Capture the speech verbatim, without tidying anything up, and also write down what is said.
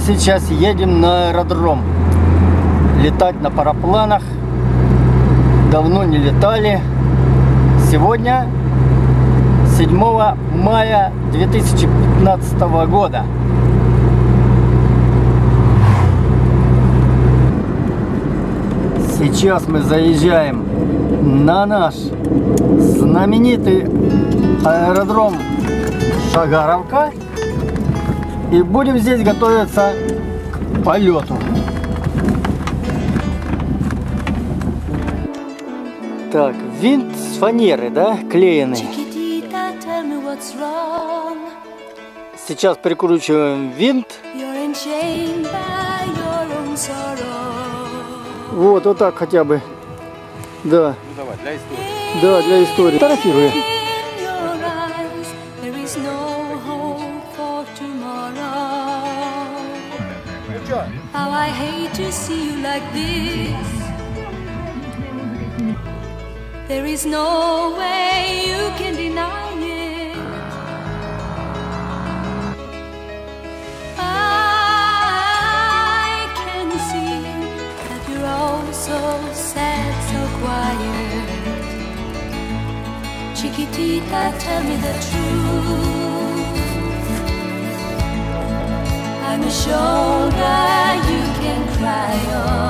сейчас едем на аэродром. Летать на парапланах. Давно не летали. Сегодня седьмого мая две тысячи пятнадцатого года. Сейчас мы заезжаем на наш знаменитый аэродром Шагаровка и будем здесь готовиться к полету. Так, винт с фанеры, да, клееный. Сейчас прикручиваем винт. Вот, вот так хотя бы. Да. Ну давай, для истории. Да, для истории. Фотографируем. How I hate to see you like this. There is no way you can deny it. I can see that you're all so sad, so quiet. Chiquitita, tell me the truth. I'm a shoulder you can cry on.